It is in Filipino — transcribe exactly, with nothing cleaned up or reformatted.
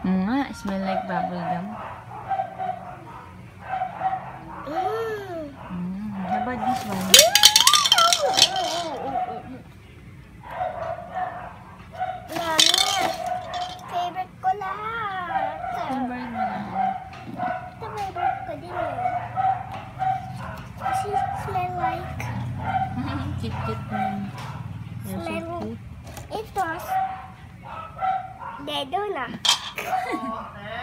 Mm, nga, smell like bubble gum. Mm. Mm, how about this one? Mami, favorite ko lahat. Favorite mo na. Ito favorite ko din yun. Kasi smell like... Cute-cute mo. You're so Smell... cute. Ito. Dedo na.